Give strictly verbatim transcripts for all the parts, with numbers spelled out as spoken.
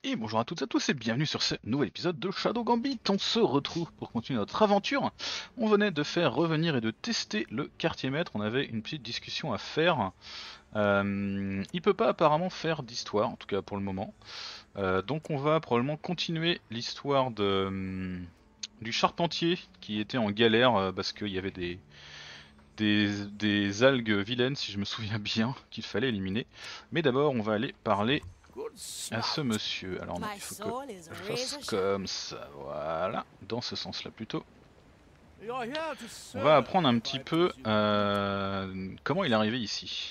Et bonjour à toutes et à tous et bienvenue sur ce nouvel épisode de Shadow Gambit. On se retrouve pour continuer notre aventure. On venait de faire revenir et de tester le quartier maître. On avait une petite discussion à faire. Euh, il peut pas apparemment faire d'histoire, en tout cas pour le moment. Euh, donc on va probablement continuer l'histoire de hum, du charpentier qui était en galère euh, parce qu'il y avait des, des des algues vilaines, si je me souviens bien, qu'il fallait éliminer. Mais d'abord on va aller parler Good à ce snout. monsieur. Alors non, My il faut que soul is je fasse razor sharp. comme ça, voilà, dans ce sens-là plutôt. You're here to On va serve, apprendre un petit I peu presume. euh, comment il est arrivé ici.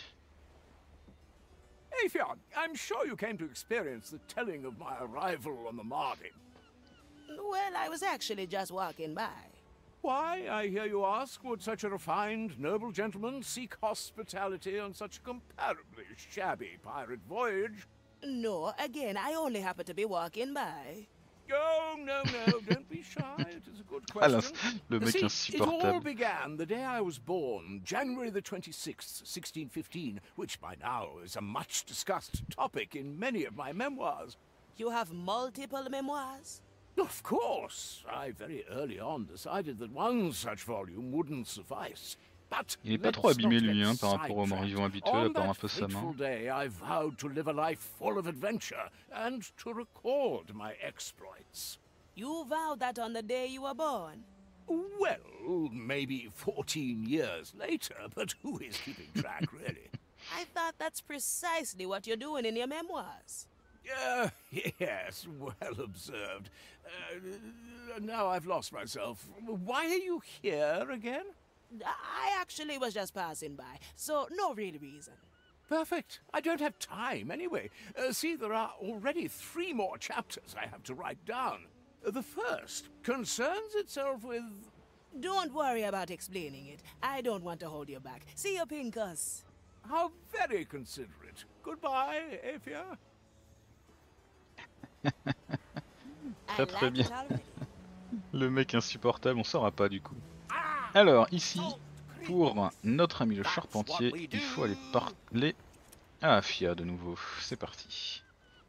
Afion, I'm sure you came to experience the telling of my arrival on the Margin. Well, I was actually just walking by. Why, I hear you ask, would such a refined, noble gentleman seek hospitality on such a comparably shabby pirate voyage? No, again, I only happened to be walking by. Oh, no, no, don't be shy. It is a good Ah là, question. le mec See, it all insupportable. began the day I was born, January the twenty-sixth, sixteen fifteen, which by now is a much discussed topic in many of my memoirs. You have multiple memoirs? Of course, I very early on decided that one such volume wouldn't suffice. But Il est pas let's trop abîmé not lui, get hein, par rapport au sidetracked. Morivon habituel, à On part un that peu sa fateful main. day, I vowed to live a life full of adventure and to record my exploits. You vowed that on the day you were born. Well, maybe fourteen years later, but who is keeping track, really? I thought that's precisely what you're doing in your memoirs. Uh, yes, well observed. Uh, now I've lost myself. Why are you here again? I actually was just passing by, so no real reason. Perfect. I don't have time anyway. Uh, see, there are already three more chapters I have to write down. Uh, the first concerns itself with... Don't worry about explaining it. I don't want to hold you back. See you, Pincus. How very considerate. Goodbye, Afia. I Très très like bien. it already. Le mec insupportable, on saura pas du coup. Alors ici, pour notre ami le charpentier, il faut aller parler à Afia de nouveau. C'est parti.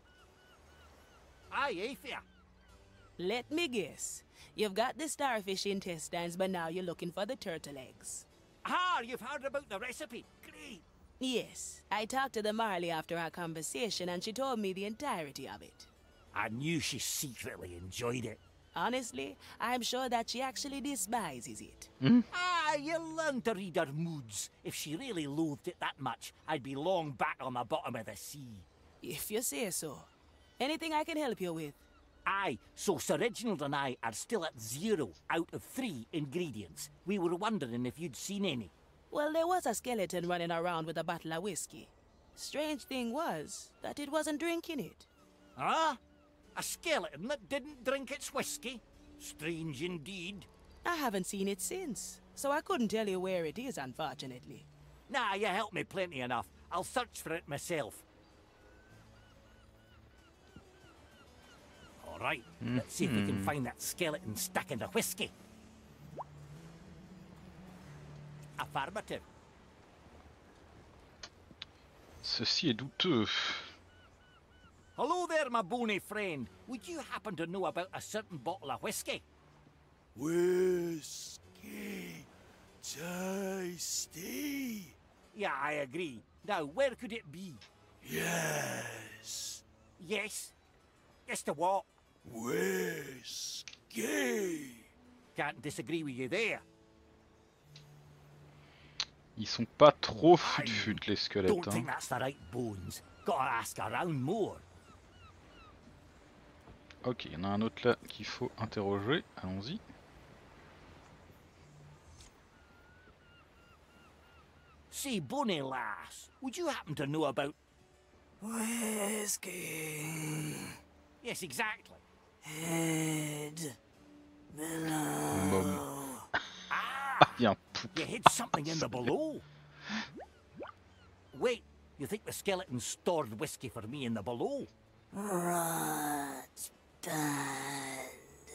Aye, Afia. Let me guess. You've got the starfish intestines, but now you're looking for the turtle eggs. Ah, you've heard about the recipe. Great. Yes, I talked to the Marley after our conversation and she told me the entirety of it. I knew she secretly enjoyed it. Honestly, I'm sure that she actually despises it. Ah, you learn to read her moods. If she really loathed it that much, I'd be long back on the bottom of the sea. If you say so. Anything I can help you with? Aye, so Sir Reginald and I are still at zero out of three ingredients. We were wondering if you'd seen any. Well, there was a skeleton running around with a bottle of whiskey. Strange thing was that it wasn't drinking it. Huh? A skeleton that didn't drink its whiskey? Strange indeed. I haven't seen it since, so I couldn't tell you where it is, unfortunately. Nah, you helped me plenty enough. I'll search for it myself. All right, let's see if we can find that skeleton stuck in the whiskey. Affirmative. Ceci est douteux. Hello there, my bony friend. Would you happen to know about a certain bottle of whiskey? Whiskey. Tasty. Yeah, I agree. Now, where could it be? Yes. Yes? Yes to what? Whiskey. Can't disagree with you there. Ils sont pas trop fut-fut les Don't squelettes. think Hein. that's the right bones. Gotta ask around more. Ok, il y en a un autre là qu'il faut interroger. Allons-y. Say, bony lass, would you happen to know about... Whiskey. Yes, exactly. Head below. Boum. Ah, Ah, il y a un pou. you hid something in the below. Wait, you think the skeleton stored whiskey for me in the below? Rot bad.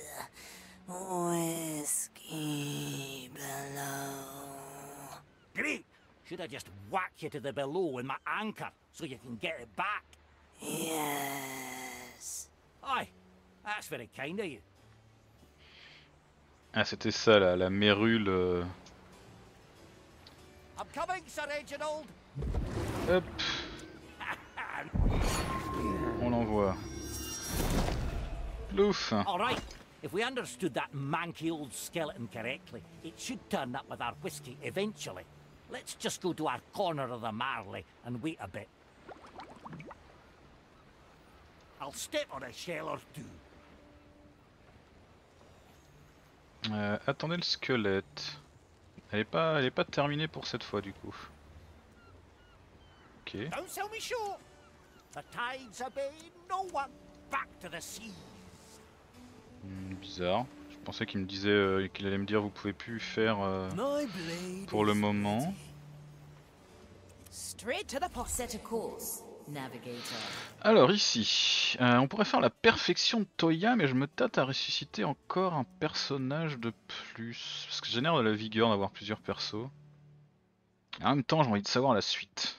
Whiskey below. Great! Should I just whack you to the below with my anchor so you can get it back? Yes. That's very kind of you. Ah, c'était ça, la, la mérule. Euh... I'm coming, Sir Reginald. Hop. On l'envoie. Plouf. All right. If we understood that manky old skeleton correctly, it should turn up with our whiskey eventually. Let's just go to our corner of the Marley and wait a bit. I'll step on a shell or two. Euh, attendez le squelette. Elle est pas, elle est pas terminée pour cette fois du coup. Ok. Don't sell me short. The tides obey no one. Back to the sea. Hmm, bizarre. Je pensais qu'il me disait, euh, qu'il allait me dire vous pouvez plus faire euh, pour le moment. Straight to the point. Set a course, navigator. Alors ici, euh, on pourrait faire la perfection de Toya, mais je me tâte à ressusciter encore un personnage de plus. Parce que ça génère de la vigueur d'avoir plusieurs persos. En même temps, j'ai envie de savoir la suite.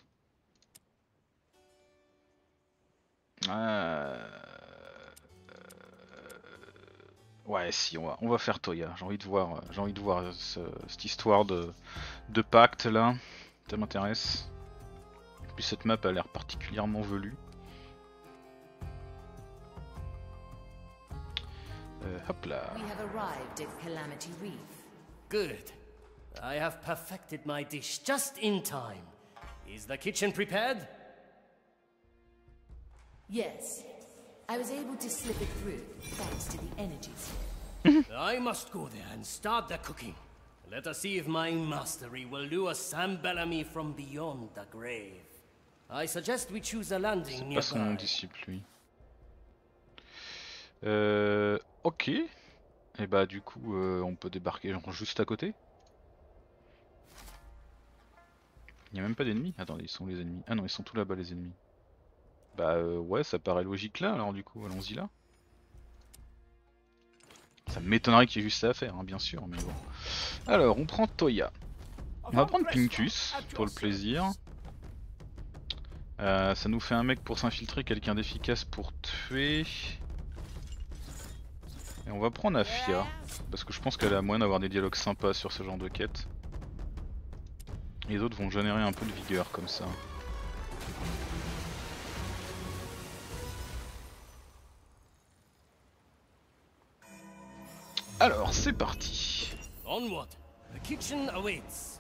Euh... Ouais, si, on va, on va faire Toya. J'ai envie de voir, j'ai envie de voir ce, cette histoire de, de pacte là. Ça m'intéresse. Et puis cette map a l'air particulièrement velue. Euh, hop là. We have arrived at Calamity Reef. Good. I have perfected my dish just in time. Is the kitchen prepared? Yes. I was able to slip it through, thanks to the energies. I must go there and start the cooking. Let us see if my mastery will lure Sam Bellamy from beyond the grave. I suggest we choose a landing C'est pas son nom nearby. disciple lui. Euh, ok. Et bah du coup euh, on peut débarquer genre juste à côté. Il n'y a même pas d'ennemis. Attendez, ils sont les ennemis. Ah non, ils sont tous là-bas les ennemis. Bah euh, ouais, ça paraît logique là, alors du coup, allons-y là. Ça m'étonnerait qu'il y ait juste ça à faire, hein, bien sûr, mais bon. Alors, on prend Toya. On va prendre Pinctus, pour le plaisir. Euh, ça nous fait un mec pour s'infiltrer, quelqu'un d'efficace pour tuer. Et on va prendre Afia, parce que je pense qu'elle a moyen d'avoir des dialogues sympas sur ce genre de quête. Et les autres vont générer un peu de vigueur comme ça. Alors, c'est parti. Onward. The kitchen awaits.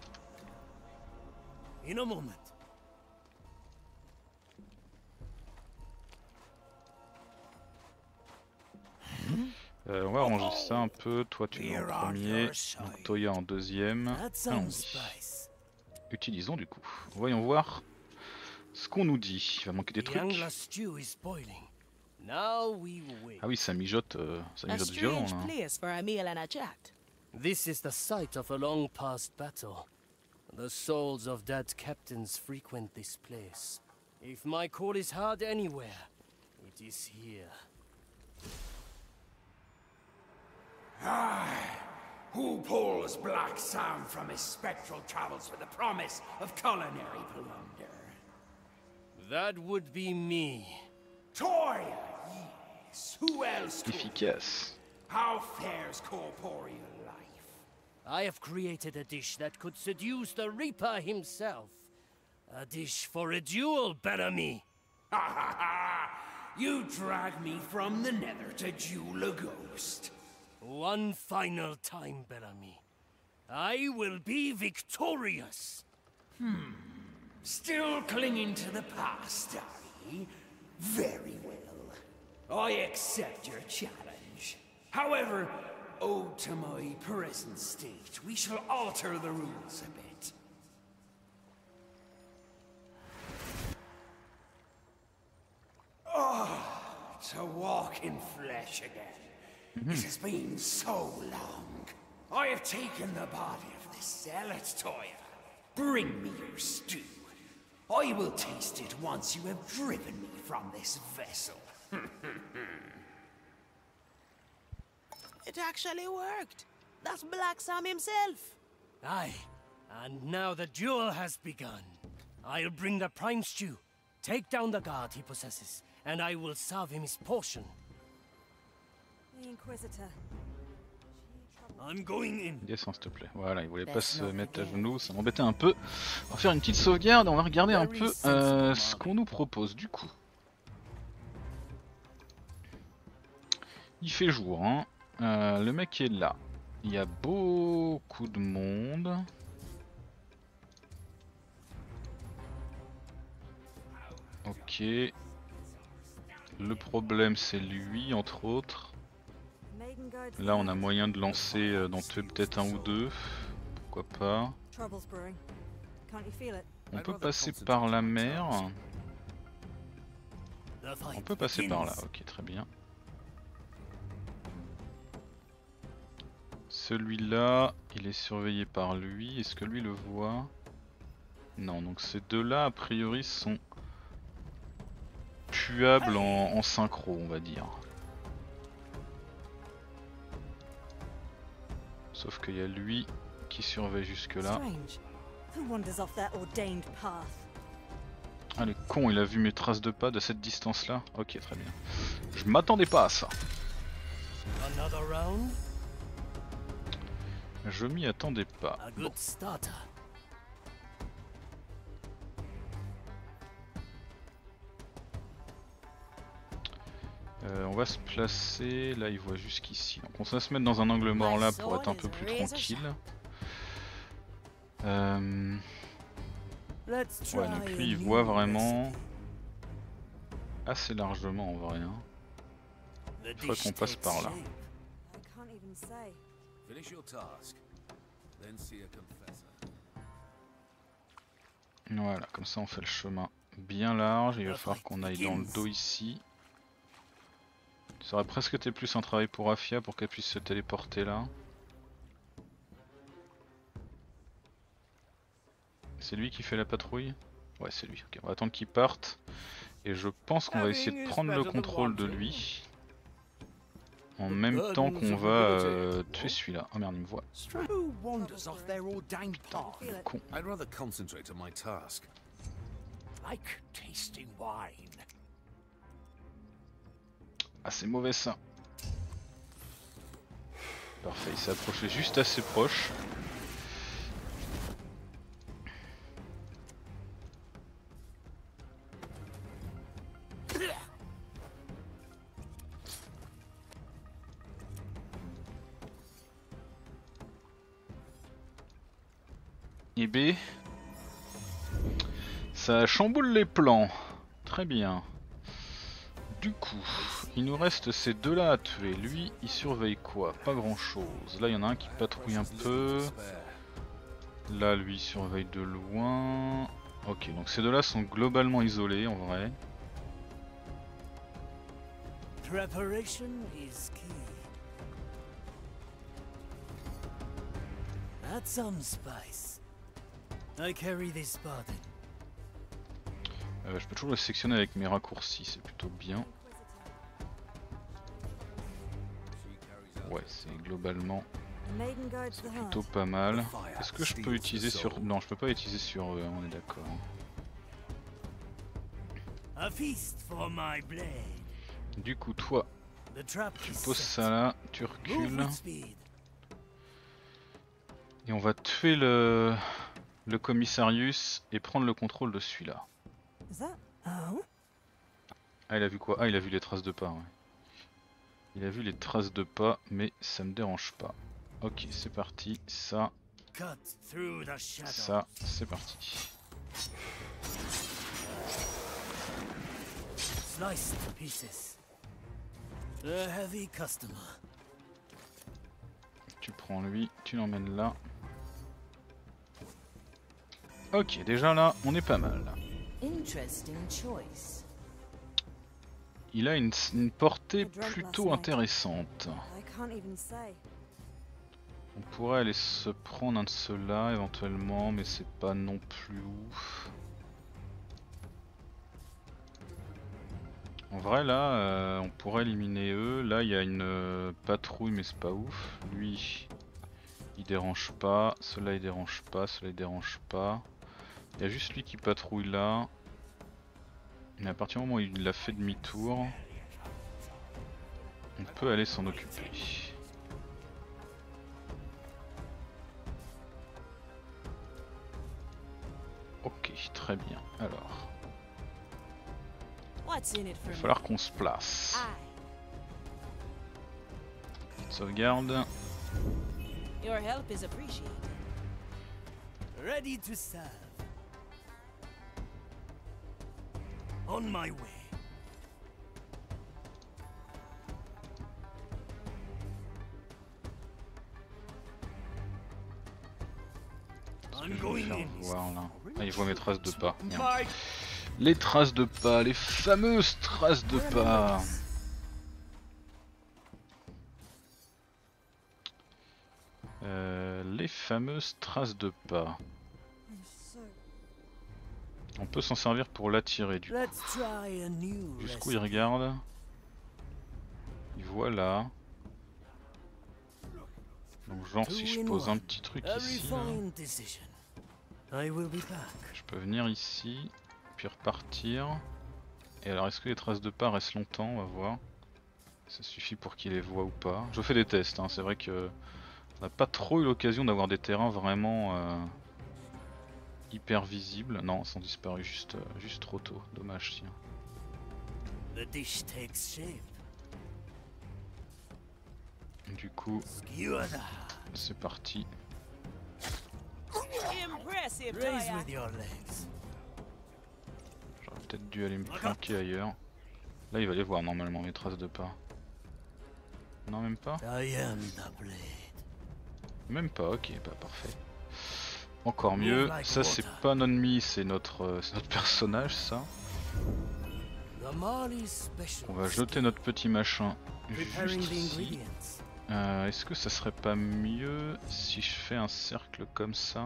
In a moment. Euh, on va ranger ça un peu. Toi, tu es en premier. Donc, Toya en deuxième. Allons-y. Utilisons du coup. Voyons voir ce qu'on nous dit. Il va manquer des trucs. Ah oui, ça mijote, euh, ça A mijote violent strange là. place for a meal and a chat. This is the site of a long past battle. The souls of dead captains frequent this place. If my call is heard anywhere, it is here. Who pulls Black Sam from his spectral travels with the promise of culinary plunder? That would be me. Toya, yes. Who else could? Efficace. How fares corporeal life? I have created a dish that could seduce the Reaper himself. A dish for a duel, Bellamy. Ha ha ha! You drag me from the nether to duel a ghost. One final time, Bellamy. I will be victorious. Hmm. Still clinging to the past, are ye? Very well. I accept your challenge. However, owed to my present state, we shall alter the rules a bit. Oh, to walk in flesh again. It has been so long. I have taken the body of this zealot, Toya. Bring me your stew. I will taste it once you have driven me from this vessel. It actually worked. That's Black Sam himself. Aye, and now the duel has begun. I'll bring the prime stew, take down the guard he possesses, and I will serve him his portion. Descends s'il te plaît. Voilà, il voulait pas se mettre à genoux, ça m'embêtait un peu. On va faire une petite sauvegarde, on va regarder un peu euh, ce qu'on nous propose du coup. Il fait jour, hein. Euh, le mec est là. Il y a beaucoup de monde. Ok. Le problème c'est lui entre autres. Là on a moyen de lancer, euh, d'en tuer peut-être un ou deux. Pourquoi pas. On peut passer par la mer. On peut passer par là, ok très bien. Celui-là, il est surveillé par lui. Est-ce que lui le voit? Non, donc ces deux-là, a priori, sont tuables en, en synchro, on va dire. Sauf qu'il y a lui qui surveille jusque-là. Ah, le con, il a vu mes traces de pas de cette distance-là. Ok, très bien. Je m'attendais pas à ça. Je m'y attendais pas. Bon. Euh, on va se placer, là il voit jusqu'ici. Donc on va se mettre dans un angle mort là pour être un peu plus tranquille. Euh... Ouais, donc lui il voit vraiment assez largement en vrai. Hein. Il faudrait qu'on passe par là. Voilà, comme ça on fait le chemin bien large. Il va falloir qu'on aille dans le dos ici. Ça aurait presque été plus un travail pour Afia pour qu'elle puisse se téléporter là. C'est lui qui fait la patrouille? Ouais, c'est lui. Ok, on va attendre qu'il parte. Et je pense qu'on va essayer de prendre le contrôle de lui. En même temps qu'on va euh, tuer celui-là. Oh merde, il me voit. Putain, le con. Ah, c'est mauvais ça. Parfait, il s'est approché juste assez proche. Et B, ça chamboule les plans. Très bien. Du coup, il nous reste ces deux là à tuer. Lui, il surveille quoi? Pas grand chose. Là, il y en a un qui patrouille un peu. Là, lui, il surveille de loin. Ok, donc ces deux là sont globalement isolés en vrai. Preparation is key. Add some spice. I carry this burden. Euh, je peux toujours le sectionner avec mes raccourcis, c'est plutôt bien. Ouais, c'est globalement c'est plutôt pas mal. Est-ce que je peux utiliser sur... Non, je peux pas utiliser sur eux, on est d'accord. Du coup, toi, tu poses ça là, tu recules. Et on va tuer le, le commissarius et prendre le contrôle de celui-là. Ah, il a vu quoi? Ah, il a vu les traces de pas. Ouais. Il a vu les traces de pas, mais ça me dérange pas. Ok, c'est parti. Ça, ça, c'est parti. Tu prends lui, tu l'emmènes là. Ok, déjà là, on est pas mal. Il a une, une portée plutôt intéressante. On pourrait aller se prendre un de ceux-là éventuellement, mais c'est pas non plus ouf. En vrai là, euh, on pourrait éliminer eux. Là il y a une euh, patrouille mais c'est pas ouf. Lui, il dérange pas. Ceux-là il dérange pas. Ceux-là il dérange pas. Il y a juste lui qui patrouille là. Mais à partir du moment où il a fait demi-tour, On peut aller s'en occuper. Ok, très bien. Alors, What's in it for il va me? falloir qu'on se place. Aye. Petite sauvegarde. Your help is appreciated. Ready to serve. On my way. Qu'est-ce que je vais faire voir là? Ah, il voit mes traces de pas. Merde. Les traces de pas, les fameuses traces de pas. Euh, les fameuses traces de pas. On peut s'en servir pour l'attirer du coup. Let's try a new Jusqu'où il recipe. regarde? Il voit là. Donc genre si je pose un petit truc A ici, là, refined decision. I will be back. je peux venir ici, puis repartir. Et alors est-ce que les traces de pas restent longtemps? On va voir. Ça suffit pour qu'il les voit ou pas. Je fais des tests, hein. C'est vrai que on n'a pas trop eu l'occasion d'avoir des terrains vraiment euh, hyper visibles. Non, ils sont disparus juste, euh, juste trop tôt. Dommage, tiens. The dish takes shape. Du coup, Skewer the c'est parti. Impressive, raise Toya. with your legs. J'aurais peut-être dû aller me planquer ailleurs. Là, il va les voir normalement, mes traces de pas. Non, même pas? I am the blade. Même pas, ok, bah parfait. Encore mieux, ça c'est pas un ennemi, c'est notre, euh, c'est notre personnage ça. The Marley special. On va jeter notre petit machin Preparing juste the ici. ingredients. Euh, Est-ce que ça serait pas mieux si je fais un cercle comme ça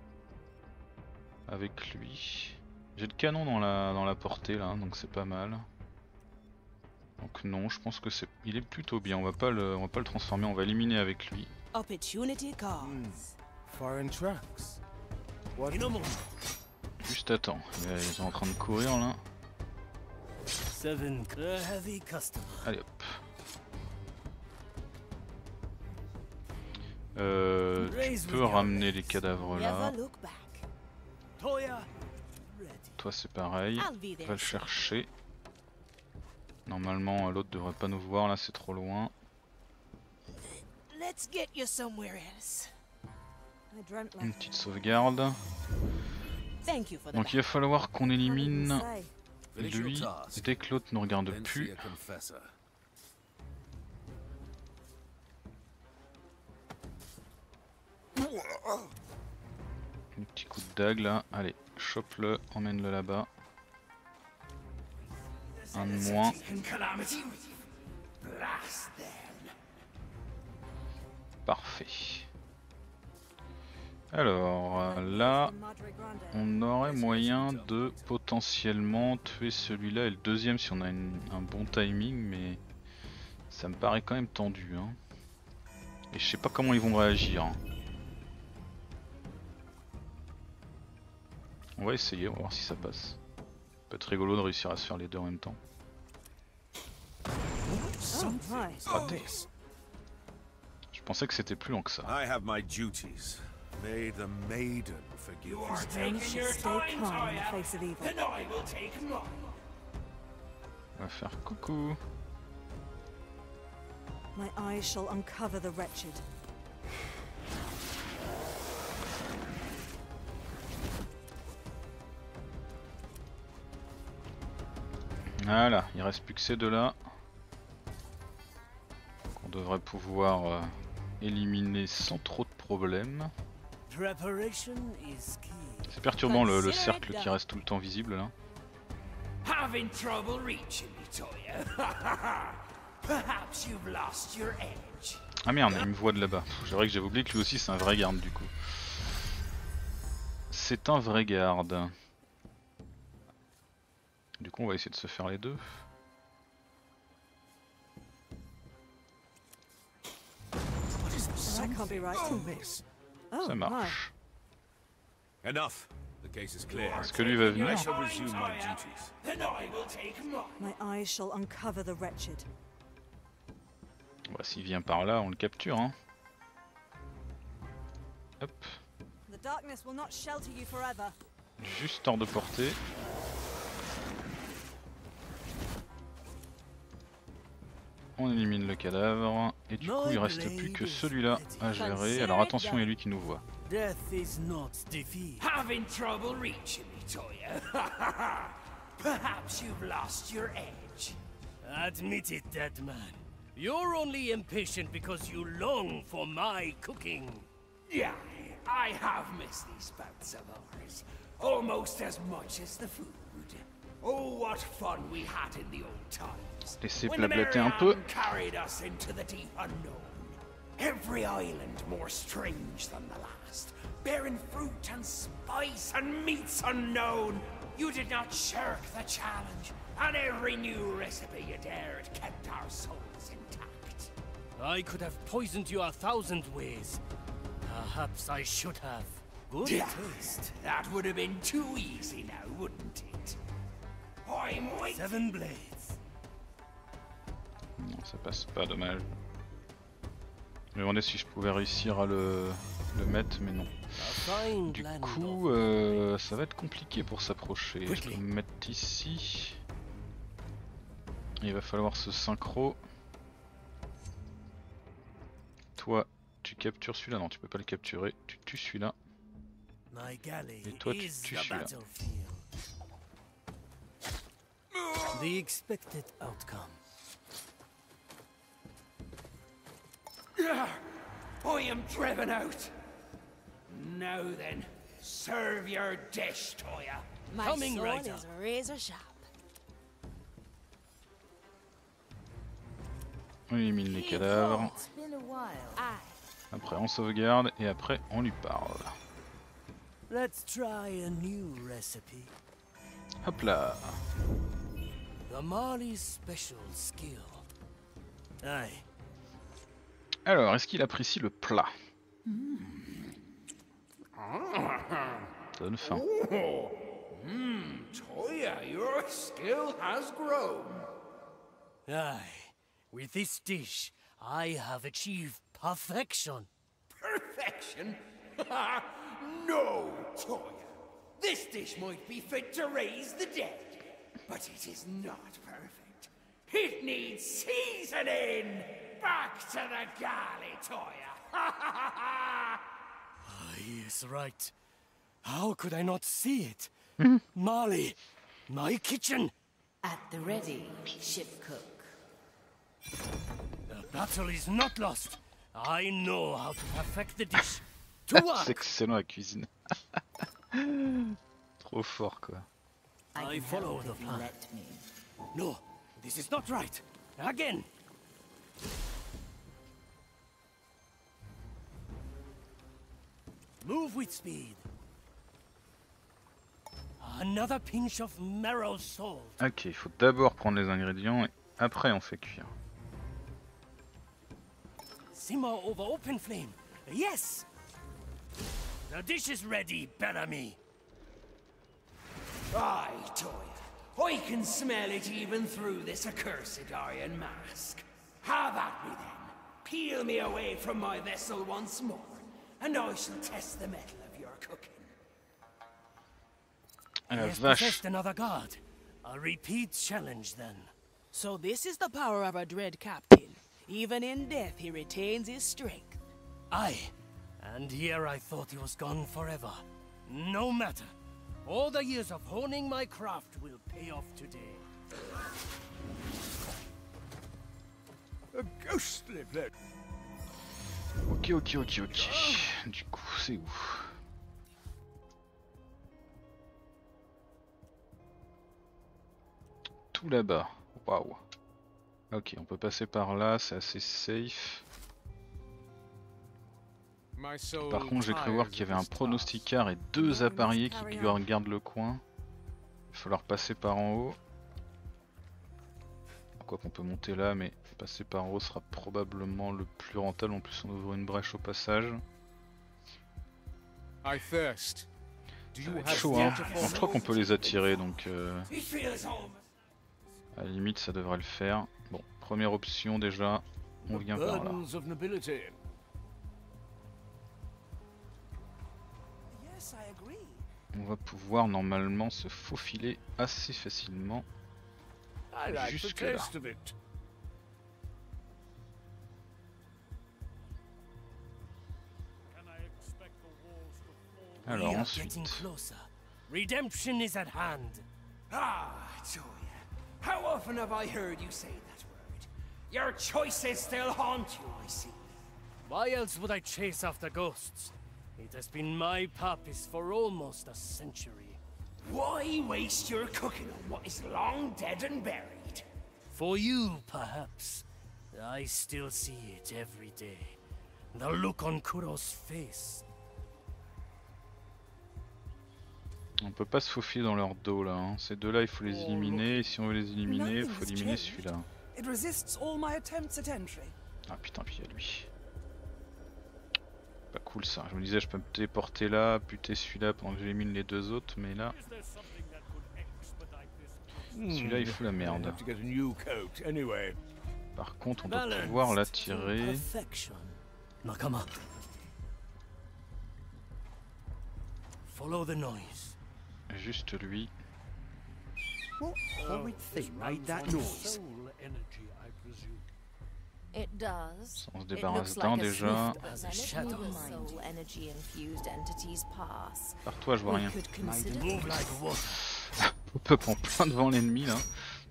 avec lui? J'ai le canon dans la, dans la portée là, donc c'est pas mal. Donc non, je pense que c'est, il est plutôt bien. On va pas le, on va pas le transformer, on va éliminer avec lui. Opportunity calls. Foreign tracks. In a moment. Juste attends, ils sont en train de courir là. Seven. A heavy customer. Allez hop. Euh, tu peux ramener les cadavres là. Never look back. Toya. Ready. Toi c'est pareil. I'll be On there. va le chercher. Normalement l'autre devrait pas nous voir là, c'est trop loin. Let's get you somewhere else. I dreamt Une like petite sauvegarde. Thank you for the Donc il va falloir qu'on élimine Finish your lui task, dès que l'autre ne regarde then see plus. a confessor. Un petit coup de dague là. Allez, chope-le, emmène-le là-bas. Un de moins. Calamity. Blast them. Parfait. Alors euh, là, on aurait moyen de potentiellement tuer celui-là et le deuxième si on a une- un bon timing, mais ça me paraît quand même tendu. Hein. Et je sais pas comment ils vont réagir. Hein. On va essayer, on va voir si ça passe. Ça peut être rigolo de réussir à se faire les deux en même temps. Raté. Je pensais que c'était plus long que ça. I have my duties. May the maiden forgive you. Taking your time, Toya. Then I will take mine. On va faire coucou. My eyes shall uncover the wretched. Voilà, il reste plus que ces deux-là. Qu'on devrait pouvoir euh, éliminer sans trop de problèmes. Preparation is key. C'est perturbant le, le cercle qui reste tout le temps visible là. Having trouble reaching me, Toya. Perhaps you've lost your edge. Ah merde, il me voit de là-bas. C'est vrai que j'avais oublié que lui aussi c'est un vrai garde du coup. C'est un vrai garde. Du coup on va essayer de se faire les deux. That can't be right. Oh, Ça my. marche. Enough. The case is clear. Est-ce que lui va venir? I shall resume my duties. Then I will take mine. My eyes shall uncover the wretched. Bah, s'il vient par là, on le capture. Hein. Hop. The darkness will not shelter you forever. Juste hors de portée. On élimine le cadavre. Et du coup, il reste plus que celui-là à gérer. Alors attention, il y a lui qui nous voit. Death is not defeat. Having trouble reaching me, Toya? Perhaps you've lost your edge. Admit it, dead man. You're only impatient because you long for my cooking. Yeah, I have missed these bouts of ours. Almost as much as the food. Oh, what fun we had in the old times. Laissez When the blablater un peu. Marianne carried us into the deep unknown. Every island more strange than the last, bearing fruit and spice and meats unknown. You did not shirk the challenge, and every new recipe you dared kept our souls intact. I could have poisoned you a thousand ways. Perhaps I should have. Good Yeah, taste. that would have been too easy now, wouldn't it? I'm waiting. Seven blades. Non, ça passe pas, dommage. Je me demandais si je pouvais réussir à le, le mettre, mais non. Du coup, euh, ça va être compliqué pour s'approcher. Je peux me mettre ici. Il va falloir se synchro. Toi, tu captures celui-là. Non, tu peux pas le capturer. Tu tues celui-là. Et toi, tu tues celui-là. The expected outcome. I am driven out. Now then, serve your dish, Toya. My Coming sword right is razor sharp. On élimine les cadavres. It's been a while. Aye. Après, on sauvegarde et après, on lui parle. Let's try a new recipe. Hop là. The Marley's special skill. Aye. Alors, est-ce qu'il apprécie le plat? Ça donne faim. Hmm, Toya, your skill has grown. Aye. With this dish, I have achieved perfection. Perfection? No, Toya. This dish might be fit to raise the dead, but it is not perfect. It needs seasoning. Back to the galley, Toya. Ah, yes, right. How could I not see it? Marley, my kitchen. At the ready, ship cook. The battle is not lost. I know how to perfect the dish. To C'est work. excellent la cuisine. Trop fort quoi. I follow the plan. Let me. No, this is not right. Again. Move with speed. Another pinch of marrow salt. Ok, il faut d'abord prendre les ingrédients et après on fait cuire. Simmer over open flame. Yes. The dish is ready, Bellamy. Aye, Toya. I can smell it even through this accursed iron mask. Have at me then. Peel me away from my vessel once more, and I shall test the mettle of your cooking. Ah la He has vache. possessed another god. A repeat challenge then. So this is the power of a dread captain. Even in death, he retains his strength. Aye. And here I thought he was gone forever. No matter. All the years of honing my craft will pay off today. A ghostly place. Ok, ok, ok, ok. Du coup, c'est où? Tout là-bas. Waouh. Ok, on peut passer par là, c'est assez safe. My soul Par contre, j'ai cru voir qu'il y avait un tires of this pronosticard et deux appariés qui gardent le coin. Il va falloir passer par en haut. Quoi qu'on peut monter là, mais passer par en haut sera probablement le plus rentable. En plus, on ouvre une brèche au passage. task. I thirst. Do Ça you va être have chaud, hein. water for Bon, je crois qu'on peut les attirer, donc euh, It feels home. à la limite, ça devrait le faire. Bon, première option déjà, on vient par là. Burdens of nobility. Yes, I agree. On va pouvoir normalement se faufiler assez facilement I like the jusque là. taste of it. Alors We are ensuite, getting closer. Redemption is at hand. Ah, Toya. How often have I heard you say that word? Your choices still haunt you, I see. Why else would I chase after ghosts? It has been my purpose for almost a century. Why waste your cooking on what is long dead and buried? For you, perhaps. I still see it every day. The look on Kuro's face. on peut pas se faufiler dans leur dos là. Hein. Ces deux là, il faut les éliminer. Et si on veut les éliminer, il faut éliminer celui-là. It resists all my attempts at entry. Ah putain, puis il y a lui. Pas cool ça. Je me disais, je peux me téléporter là, buter celui-là pendant que j'élimine les deux autres, mais là. Celui-là, il fout la merde. Have to get a new coat anyway. Par contre, on doit pouvoir l'attirer. Perfection. Nakama. Follow the noise. Juste lui. What horrid thing made that noise? It does. On se It débarrasse looks d'un like a déjà. swift as a shadow soul energy infused entities pass. Par toi, je vois We rien. could consider Move like water. Pop en plein devant l'ennemi là.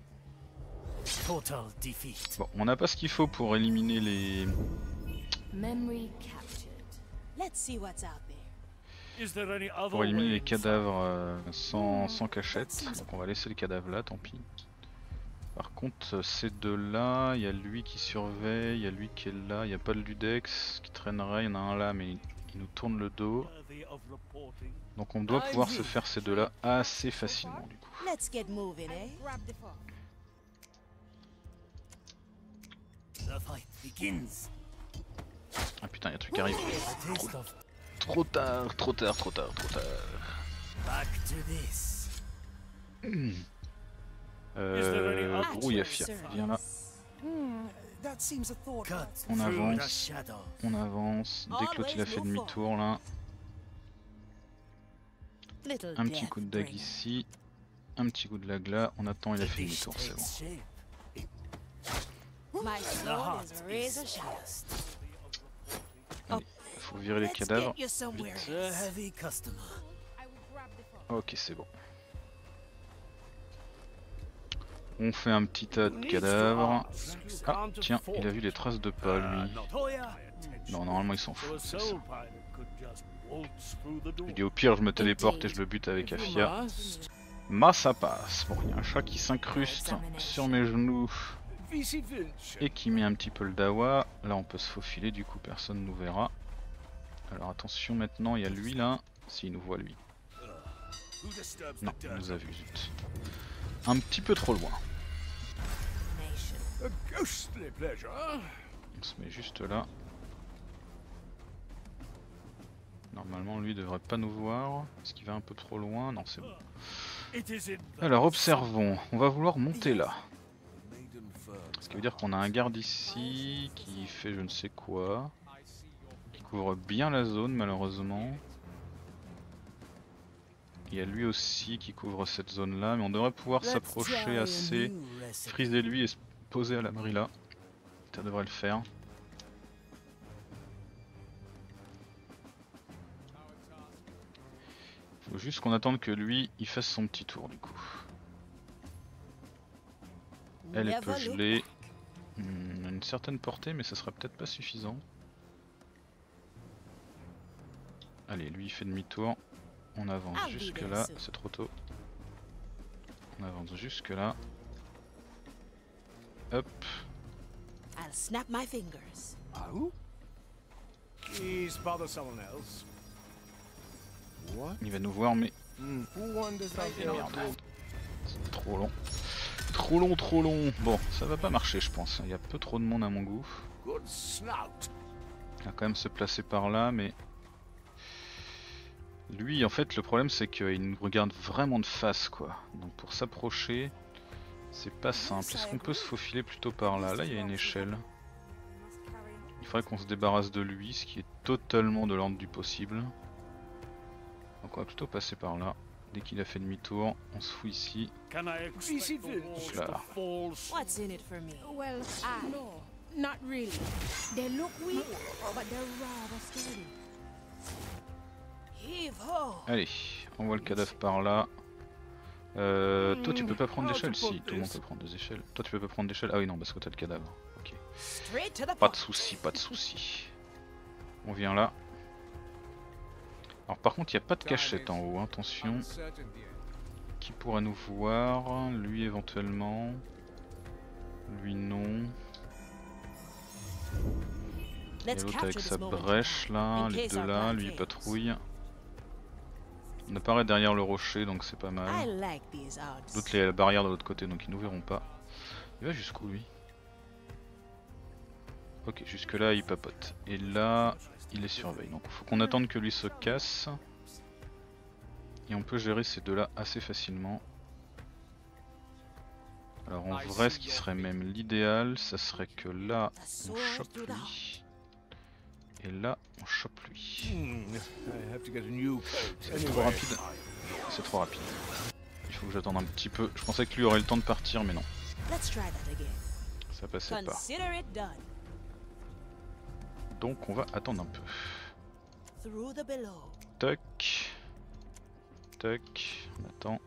Total defeat. Bon, on n'a pas ce qu'il faut pour éliminer les. memory captured. Let's see what's out there. Is there any other Pour éliminer way les inside? cadavres euh, sans, sans cachette. Donc on va laisser les cadavres là, tant pis. Par contre, ces deux là, il y a lui qui surveille, il y a lui qui est là, il n'y a pas de Ludex qui traînerait, il y en a un là mais il, il nous tourne le dos. Worthy of reporting. Donc on doit pouvoir se faire ces deux là assez facilement du coup. Let's get moving, eh? Grab the fox. The fight begins. Ah putain, il y a un truc qui arrive. A taste of Trop tard, trop tard, trop tard, trop tard. back to this. Euh, At Brouille your Afia, viens là. service. Hmm, that seems a thought. Cut On through the avance. shadow. On avance. Dès que l'autre il a fait demi-tour là. Little Un petit death coup de dague bringer. ici. Un petit coup de dague là. On attend, il a The fait dish demi-tour, c'est takes bon. shape. My The sword heart is is razor sharp. just Faut virer les Let's cadavres. get you somewhere Vite. a else. heavy customer. I will grab the fox. Ok, c'est bon. On fait un petit tas de cadavres. Ah, tiens, il a vu les traces de pas lui. Toya. Non, normalement il s'en So fout. a c'est ça. soul pilot could just waltz through the door. Je dis au pire, je me téléporte et je le bute avec Afia. Ma ça passe. Bon, il y a un chat qui s'incruste sur mes genoux Vici Vinci. et qui met un petit peu le dawa. Là, on peut se faufiler, du coup, personne nous verra. Alors attention, maintenant, il y a lui là. S'il nous voit, lui. Who disturbs Non, the il dirt? nous a vu, zut. Un petit peu trop loin. Nation. A ghostly pleasure. On se met juste là. Normalement, lui devrait pas nous voir. Est-ce qu'il va un peu trop loin? Non, c'est bon. It is in the Alors, observons. On va vouloir monter là. Maiden fur. Ce qui veut dire qu'on a un garde ici qui fait je ne sais quoi. Qui couvre bien la zone, malheureusement. Il y a lui aussi qui couvre cette zone là, mais on devrait pouvoir Let's s'approcher try a assez, new recipe. friser lui et se poser à l'abri là. Ça devrait le faire. Faut juste qu'on attende que lui il fasse son petit tour du coup. Elle, elle peut Never look geler hmm, une certaine portée, mais ça sera peut-être pas suffisant. Allez, lui il fait demi-tour. On avance I'll be jusque there là, soon. c'est trop tôt. On avance jusque là. Hop. I'll snap my fingers. Oh? Please bother someone else. What? Il va nous voir, mais Hmm. Who wonders how they merde. are built? C'est trop long. Trop long, trop long. Bon, ça va pas marcher, je pense. Il y a peu trop de monde à mon goût. Good snout. Il va quand même se placer par là, mais lui, en fait, le problème c'est qu'il nous regarde vraiment de face, quoi. Donc pour s'approcher, c'est pas simple. Est-ce qu'on peut se faufiler plutôt par là? Là, il y a une échelle. Il faudrait qu'on se débarrasse de lui, ce qui est totalement de l'ordre du possible. Donc on va plutôt passer par là. Dès qu'il a fait demi-tour, on se fout ici. Là. What's in it for me? Well, I no, not really. They look weak, but they're rather sturdy. Heave ho! Allez, on voit le cadavre par là. Euh, toi tu peux pas prendre d'échelle? Si, tout le monde peut prendre des échelles. Toi tu peux pas prendre d'échelle? Ah oui non, parce que t'as le cadavre. Ok. Pas de soucis, pas de soucis. On vient là. Alors par contre il n'y a pas de cachette en haut, hein. Attention. Qui pourrait nous voir? Lui éventuellement. Lui non. Il y a l'autre avec sa brèche là, les deux là, lui il patrouille. On apparaît derrière le rocher donc c'est pas mal. L'autre il y a la barrière de l'autre côté donc ils nous verront pas. Il va jusqu'où lui? Ok, jusque là il papote. Et là il les surveille. Donc il faut qu'on attende que lui se casse. Et on peut gérer ces deux là assez facilement. Alors en vrai ce qui serait même l'idéal, ça serait que là on chope lui. Et là on chope lui. C'est trop rapide. C'est trop rapide. Il faut que j'attende un petit peu. Je pensais que lui aurait le temps de partir mais non. Ça passait pas. Donc on va attendre un peu. Tac. Tac. On attend.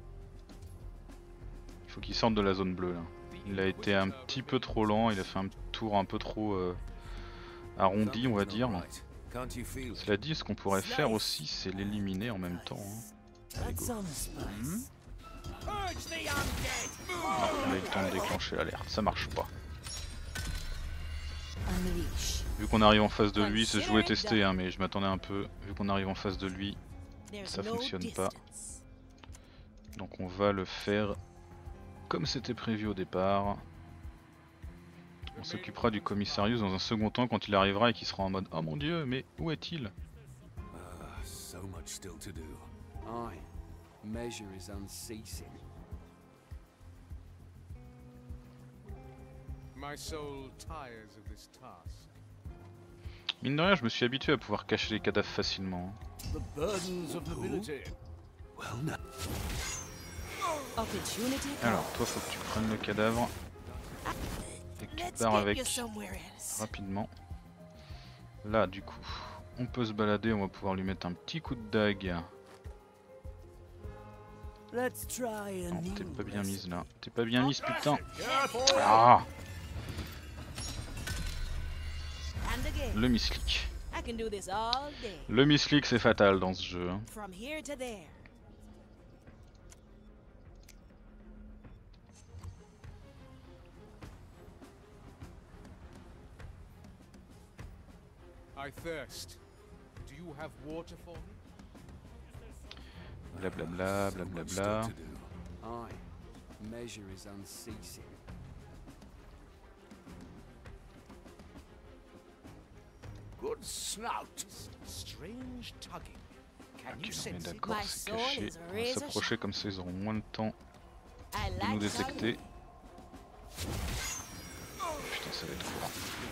Il faut qu'il sorte de la zone bleue là. Il a été un petit peu trop lent, il a fait un tour un peu trop euh, arrondi on va dire. Cela dit, ce qu'on pourrait faire aussi c'est l'éliminer en même temps. Hein. Allez, go. Mmh. Non, il a eu le temps de déclencher l'alerte, ça marche pas. Vu qu'on arrive en face de lui, je voulais tester hein, mais je m'attendais un peu. Vu qu'on arrive en face de lui, ça fonctionne pas. Donc on va le faire comme c'était prévu au départ. On s'occupera du commissarius dans un second temps quand il arrivera et qu'il sera en mode oh mon dieu, mais où est-il? Mine de rien, je me suis habitué à pouvoir cacher les cadavres facilement. Alors, toi, faut que tu prennes le cadavre et que tu pars avec rapidement. Là, du coup, on peut se balader, on va pouvoir lui mettre un petit coup de dague. Non, t'es pas bien mise là. T'es pas bien mise, putain. Ah. Le misclick. Le misclick c'est fatal dans ce jeu. Hein. Blablabla, blablabla. Good snout. Strange tugging. Ok, on est d'accord, c'est caché. On va s'approcher comme ça, ils auront moins de temps de nous détecter. Putain, ça va être court.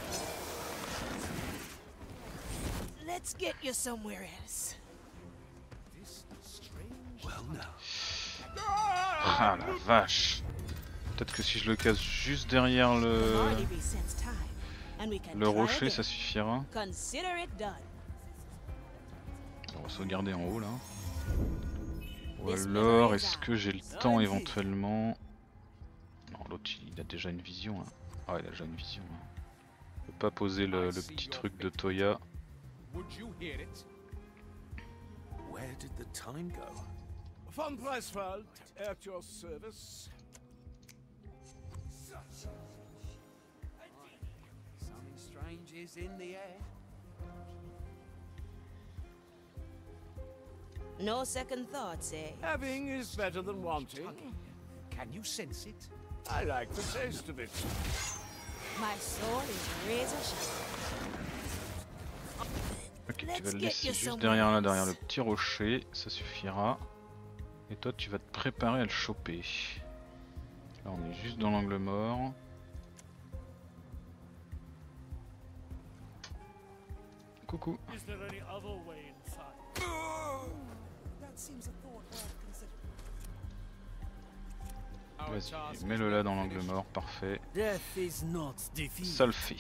Let's get you somewhere else. Ah la vache. Peut-être que si je le casse juste derrière le... Le rocher, ça suffira. On va sauvegarder en haut là. Ou alors, est-ce que j'ai le temps éventuellement? Non, l'autre il a déjà une vision. Hein. Ah, il a déjà une vision. Hein. Je peux pas poser le, le petit truc de Toya. Von Preisfeld, at your service. Something strange is in the air. No second thoughts, eh? Having is better than wanting. Can you sense it? I like the taste of it. My soul is razor sharp. Ok, tu vas le laisser juste derrière là, derrière le petit rocher, ça suffira. Et toi tu vas te préparer à le choper. Là on est juste dans l'angle mort. coucou. Vas-y, mets-le là dans l'angle mort, parfait. Ça le fait.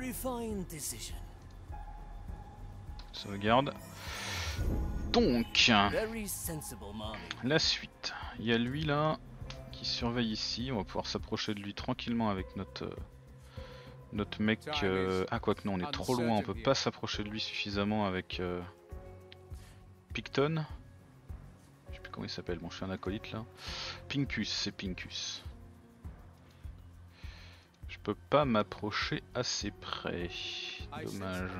Sauvegarde. Donc, la suite. Il y a lui là qui surveille ici. On va pouvoir s'approcher de lui tranquillement avec notre euh, notre mec. Euh... Ah, quoique non, on est trop loin. On peut pas s'approcher de lui suffisamment avec euh... Picton. Je sais plus comment il s'appelle. Bon, je suis un acolyte là. Pincus, c'est Pincus. Je peux pas m'approcher assez près. Dommage.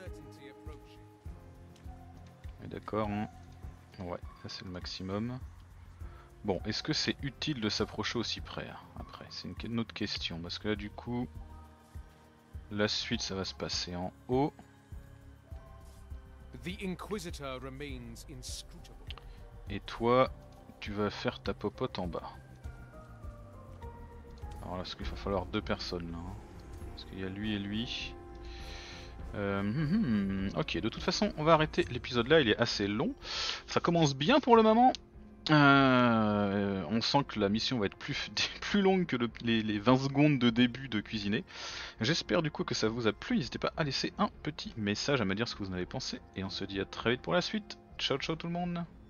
D'accord, hein. Ouais, ça c'est le maximum. Bon, est-ce que c'est utile de s'approcher aussi près? Après, c'est une, une autre question, parce que là du coup, la suite ça va se passer en haut. Et toi, tu vas faire ta popote en bas. Alors là, est-ce qu'il va falloir deux personnes là, hein, parce qu'il y a lui et lui. Euh, hmm, hmm, ok, de toute façon, on va arrêter l'épisode là, il est assez long. Ça commence bien pour le moment. Euh, on sent que la mission va être plus, plus longue que le, les, les vingt secondes de début de cuisiner. J'espère du coup que ça vous a plu. N'hésitez pas à laisser un petit message, à me dire ce que vous en avez pensé. Et on se dit à très vite pour la suite. Ciao ciao tout le monde.